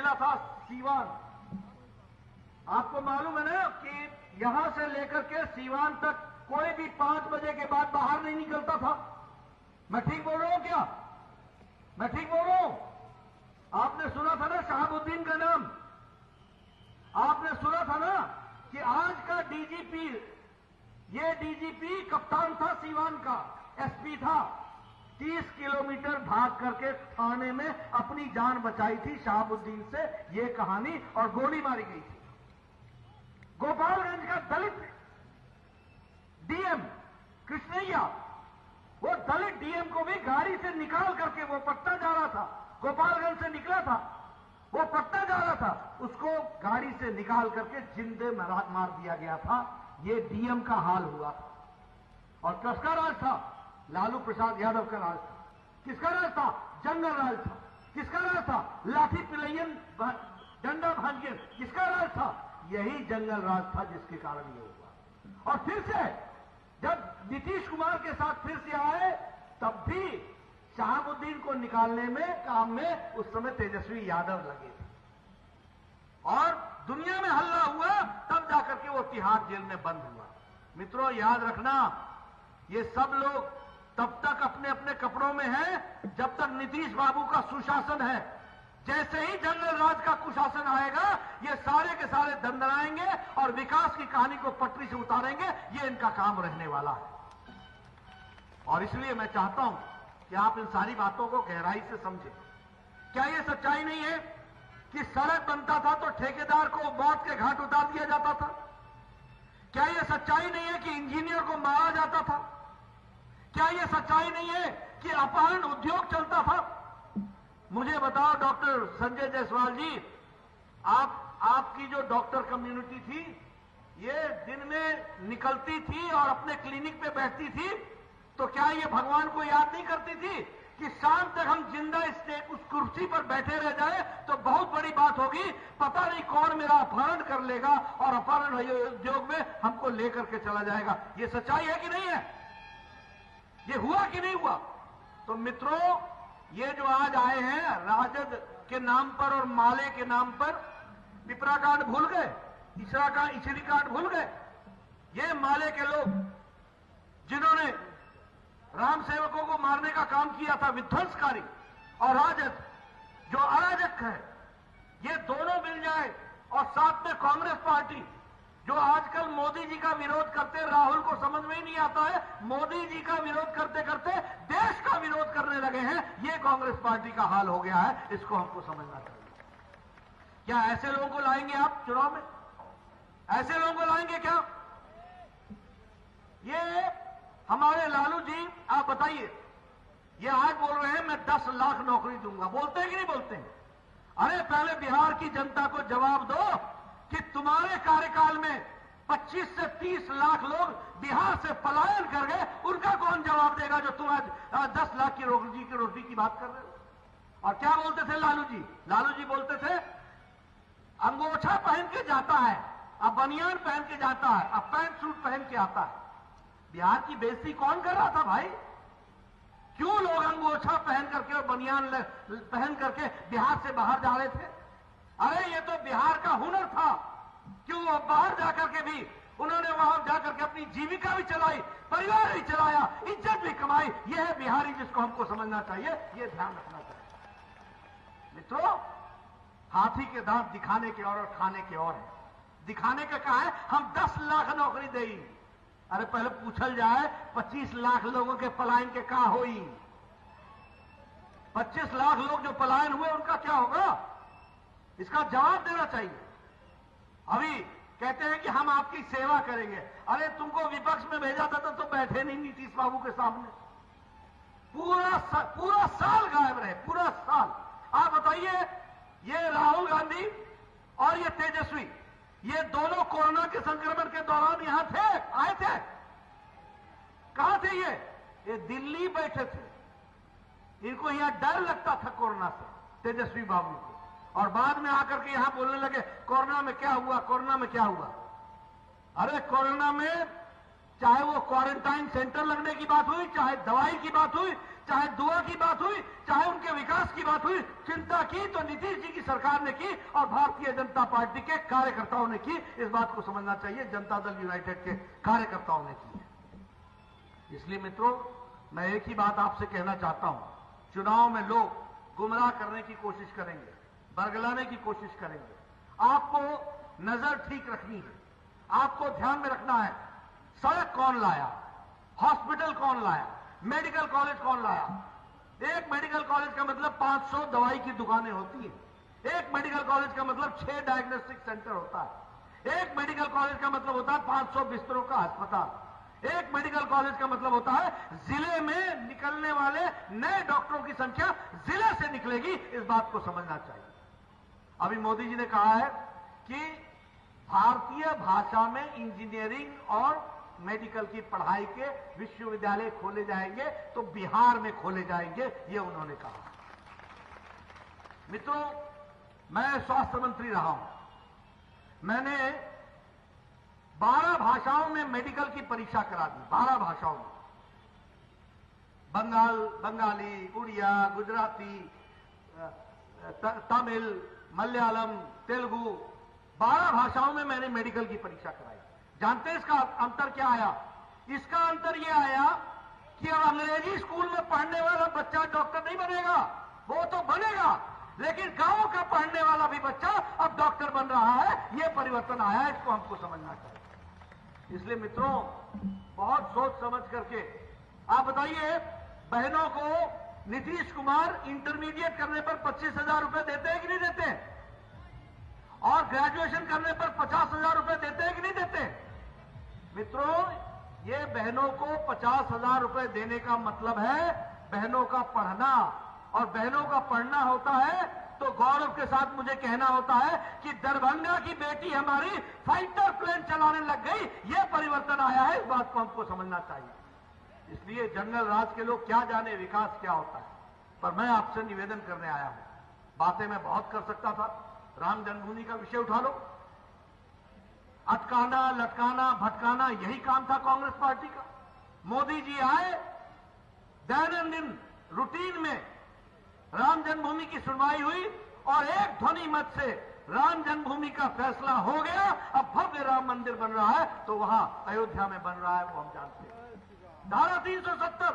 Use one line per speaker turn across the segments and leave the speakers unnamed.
मिला था सीवान। आपको मालूम है ना कि यहां से लेकर के सीवान तक कोई भी 5 बजे के बाद बाहर नहीं निकलता था। मैं ठीक बोल रहा हूं क्या? मैं ठीक बोल रहा हूं? आपने सुना था ना शहाबुद्दीन का नाम? आपने सुना था ना कि आज का डीजीपी, ये डीजीपी कप्तान था सीवान का, एसपी था। 30 किलोमीटर भाग करके थाने में अपनी जान बचाई थी शहाबुद्दीन से, ये कहानी, और गोली मारी गई थी। गोपालगंज का दलित डीएम कृष्णैया, वो दलित डीएम को भी गाड़ी से निकाल करके, वो पटना जा रहा था, गोपालगंज से निकला था, वो पटना जा रहा था, उसको गाड़ी से निकाल करके जिंदे मार दिया गया था। ये डीएम का हाल हुआ था। और किसका राज था? लालू प्रसाद यादव का राज था। किसका राज था? जंगल राज था। किसका राज था? लाठी पिलैयन डंडा भांजन। किसका राज था? यही जंगल राज था, जिसके कारण ये हुआ। और फिर से जब नीतीश कुमार के साथ फिर से आए, तब भी शहाबुद्दीन को निकालने में, काम में उस समय तेजस्वी यादव लगे थे। और दुनिया में हल्ला हुआ, तब जाकर के वो तिहाड़ जेल में बंद हुआ। मित्रों, याद रखना, ये सब लोग तब तक अपने अपने कपड़ों में हैं जब तक नीतीश बाबू का सुशासन है। जैसे ही जंगल राज का कुशासन आएगा, ये सारे के सारे दंदनाएंगे और विकास की कहानी को पटरी से उतारेंगे। ये इनका काम रहने वाला है। और इसलिए मैं चाहता हूं कि आप इन सारी बातों को गहराई से समझें। क्या ये सच्चाई नहीं है कि सड़क बनता था तो ठेकेदार को मौत के घाट उतार दिया जाता था? क्या यह सच्चाई नहीं है कि इंजीनियर को मारा जाता था? क्या यह सच्चाई नहीं है कि अपहरण उद्योग चलता था? मुझे बताओ डॉक्टर संजय जायसवाल जी, आपकी जो डॉक्टर कम्युनिटी थी, ये दिन में निकलती थी और अपने क्लिनिक पे बैठती थी, तो क्या ये भगवान को याद नहीं करती थी कि शाम तक हम जिंदा उस कुर्सी पर बैठे रह जाए तो बहुत बड़ी बात होगी, पता नहीं कौन मेरा अपहरण कर लेगा और अपहरण उद्योग में हमको लेकर के चला जाएगा। ये सच्चाई है कि नहीं है? ये हुआ कि नहीं हुआ? तो मित्रों, ये जो आज आए हैं राजद के नाम पर और माले के नाम पर, पिपरा कांड भूल गए, इचरी कांड भूल गए। ये माले के लोग जिन्होंने राम सेवकों को मारने का काम किया था, विध्वंसकारी, और राजद जो अराजक है, ये दोनों मिल जाए और साथ में कांग्रेस पार्टी जो आजकल मोदी जी का विरोध करते, राहुल को समझ में ही नहीं आता है, मोदी जी का विरोध करते करते देश का विरोध करने लगे हैं। ये कांग्रेस पार्टी का हाल हो गया है, इसको हमको समझना चाहिए। क्या ऐसे लोगों को लाएंगे आप चुनाव में? ऐसे लोगों को लाएंगे क्या? ये हमारे लालू जी, आप बताइए, ये आज बोल रहे हैं मैं 10 लाख नौकरी दूंगा, बोलते हैं कि नहीं बोलते हैं? अरे पहले बिहार की जनता को जवाब दो कि तुम्हारे कार्यकाल में 25 से 30 लाख लोग बिहार से पलायन कर गए, उनका कौन जवाब देगा जो तुम आज 10 लाख की रोटी की बात कर रहे हो? और क्या बोलते थे लालू जी? लालू जी बोलते थे अंगोछा पहन के जाता है, अब बनियान पहन के जाता है, अब पैंट सूट पहन के आता है। बिहार की बेइज्जती कौन कर रहा था भाई? क्यों लोग अंगोछा पहन करके और बनियान पहन करके बिहार से बाहर जा रहे थे? अरे ये तो बिहार का हुनर था। क्यों वो बाहर जाकर के भी उन्होंने वहां जाकर के अपनी जीविका भी चलाई, परिवार भी चलाया, इज्जत भी कमाई। ये है बिहारी, जिसको हमको समझना चाहिए, ये ध्यान रखना चाहिए। मित्रों, हाथी के दांत दिखाने के और खाने के और है। दिखाने का कहा है हम 10 लाख नौकरी देंगे। अरे पहले पूछल जाए 25 लाख लोगों के पलायन के का होई? 25 लाख लोग जो पलायन हुए उनका क्या होगा? इसका जवाब देना चाहिए। अभी कहते हैं कि हम आपकी सेवा करेंगे। अरे तुमको विपक्ष में भेजा था तो बैठे नहीं नीतीश बाबू के सामने, पूरा साल गायब रहे, पूरा साल। आप बताइए, ये राहुल गांधी और ये तेजस्वी, ये दोनों कोरोना के संक्रमण के दौरान यहां थे, आए थे? कहां थे ये दिल्ली बैठे थे। इनको यहां डर लगता था कोरोना से, तेजस्वी बाबू को, और बाद में आकर के यहां बोलने लगे कोरोना में क्या हुआ, कोरोना में क्या हुआ। अरे कोरोना में चाहे वो क्वारंटाइन सेंटर लगने की बात हुई, चाहे दवाई की बात हुई, चाहे दुआ की बात हुई, चाहे उनके विकास की बात हुई, चिंता की तो नीतीश जी की सरकार ने की और भारतीय जनता पार्टी के कार्यकर्ताओं ने की। इस बात को समझना चाहिए, जनता दल यूनाइटेड के कार्यकर्ताओं ने की। इसलिए मित्रों, मैं एक ही बात आपसे कहना चाहता हूं, चुनाव में लोग गुमराह करने की कोशिश करेंगे, बरगलाने की कोशिश करेंगे। आपको नजर ठीक रखनी है, आपको ध्यान में रखना है सड़क कौन लाया, हॉस्पिटल कौन लाया, मेडिकल कॉलेज कौन लाया। एक मेडिकल कॉलेज का मतलब 500 दवाई की दुकानें होती है। एक मेडिकल कॉलेज का मतलब 6 डायग्नोस्टिक सेंटर होता है। एक मेडिकल कॉलेज का मतलब होता है 500 बिस्तरों का अस्पताल। एक मेडिकल कॉलेज का मतलब होता है जिले में निकलने वाले नए डॉक्टरों की संख्या जिले से निकलेगी। इस बात को समझना चाहिए। अभी मोदी जी ने कहा है कि भारतीय भाषा में इंजीनियरिंग और मेडिकल की पढ़ाई के विश्वविद्यालय खोले जाएंगे, तो बिहार में खोले जाएंगे, ये उन्होंने कहा। मित्रों, मैं स्वास्थ्य मंत्री रहा हूं। मैंने 12 भाषाओं में मेडिकल की परीक्षा करा दी, 12 भाषाओं में। बंगाली, उड़िया, गुजराती, तमिल, मलयालम, तेलुगु, 12 भाषाओं में मैंने मेडिकल की परीक्षा कराई। जानते हैं इसका अंतर क्या आया? इसका अंतर यह आया कि अब अंग्रेजी स्कूल में पढ़ने वाला बच्चा डॉक्टर नहीं बनेगा, वो तो बनेगा, लेकिन गांव का पढ़ने वाला भी बच्चा अब डॉक्टर बन रहा है। यह परिवर्तन आया है, इसको हमको समझना चाहिए। इसलिए मित्रों, बहुत सोच समझ करके आप बताइए, बहनों को नीतीश कुमार इंटरमीडिएट करने पर 25,000 रुपए देते हैं कि नहीं देते? और ग्रेजुएशन करने पर 50,000 रुपए देते हैं कि नहीं देते? मित्रों, ये बहनों को 50,000 रुपए देने का मतलब है बहनों का पढ़ना, और बहनों का पढ़ना होता है तो गौरव के साथ मुझे कहना होता है कि दरभंगा की बेटी हमारी फाइटर प्लेन चलाने लग गई। ये परिवर्तन आया है, इस बात को हमको समझना चाहिए। इसलिए जंगल राज के लोग क्या जाने विकास क्या होता है, पर मैं आपसे निवेदन करने आया हूं। बातें मैं बहुत कर सकता था, राम जन्मभूमि का विषय उठा लो, अटकाना, लटकाना, भटकाना, यही काम था कांग्रेस पार्टी का। मोदी जी आए, दैनंदिन रूटीन में राम जन्मभूमि की सुनवाई हुई और एक ध्वनि मत से राम जन्मभूमि का फैसला हो गया। अब भव्य राम मंदिर बन रहा है, तो वहां अयोध्या में बन रहा है, वो हम जानते हैं। धारा 370,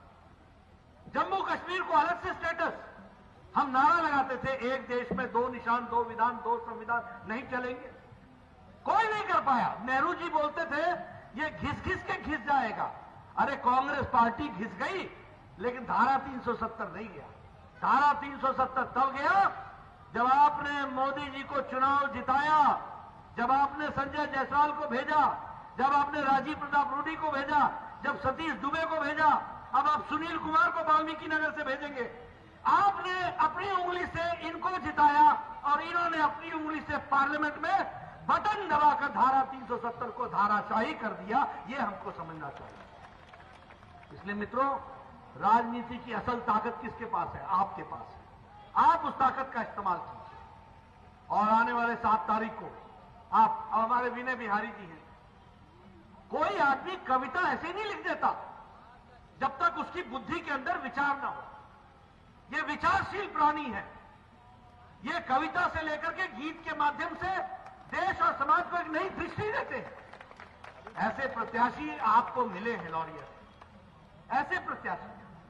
जम्मू कश्मीर को अलग से स्टेटस। हम नारा लगाते थे, एक देश में 2 निशान, 2 विधान, 2 संविधान, नहीं चलेंगे। कोई नहीं कर पाया। नेहरू जी बोलते थे ये घिस घिस के घिस जाएगा। अरे कांग्रेस पार्टी घिस गई, लेकिन धारा 370 नहीं गया। धारा 370 तब गया जब आपने मोदी जी को चुनाव जिताया, जब आपने संजय जायसवाल को भेजा, जब आपने राजीव प्रताप रूडी को भेजा, जब सतीश दुबे को भेजा, अब आप सुनील कुमार को वाल्मीकि नगर से भेजेंगे। आपने अपनी उंगली से इनको जिताया और इन्होंने अपनी उंगली से पार्लियामेंट में बटन दबाकर धारा 370 को धाराशाही कर दिया। यह हमको समझना चाहिए। इसलिए मित्रों, राजनीति की असल ताकत किसके पास है? आपके पास है। आप उस ताकत का इस्तेमाल कीजिए। और आने वाले 7 तारीख को आप, हमारे विनय बिहारी जी हैं, कोई आदमी कविता ऐसे नहीं लिख देता जब तक उसकी बुद्धि के अंदर विचार ना हो। ये विचारशील प्राणी है। ये कविता से लेकर के गीत के माध्यम से देश और समाज को एक नई दृष्टि देते हैं। ऐसे प्रत्याशी आपको मिले हैं लॉरियर, ऐसे प्रत्याशी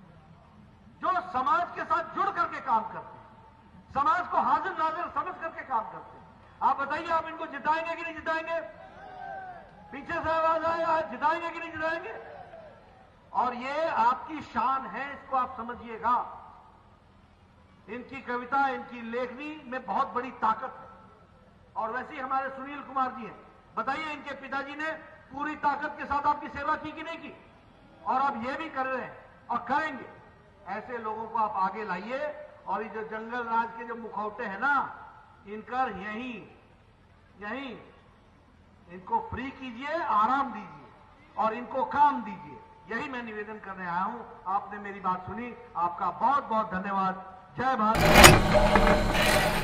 जो समाज के साथ जुड़ करके काम करते हैं, समाज को हाजिर नाजिर समझ करके काम करते हैं। आप बताइए, आप इनको जिताएंगे कि नहीं जिताएंगे? पीछे से आवाज आए, आज जिताएंगे कि नहीं जिताएंगे? और ये आपकी शान है, इसको आप समझिएगा। इनकी कविता, इनकी लेखनी में बहुत बड़ी ताकत है। और वैसे ही हमारे सुनील कुमार जी हैं, बताइए, इनके पिताजी ने पूरी ताकत के साथ आपकी सेवा की कि नहीं की? और अब ये भी कर रहे हैं और करेंगे। ऐसे लोगों को आप आगे लाइए, और ये जो जंगल राज के जो मुखौटे हैं ना, इनका यही इनको फ्री कीजिए, आराम दीजिए और इनको काम दीजिए। यही मैं निवेदन करने आया हूं। आपने मेरी बात सुनी, आपका बहुत बहुत धन्यवाद। जय भारत।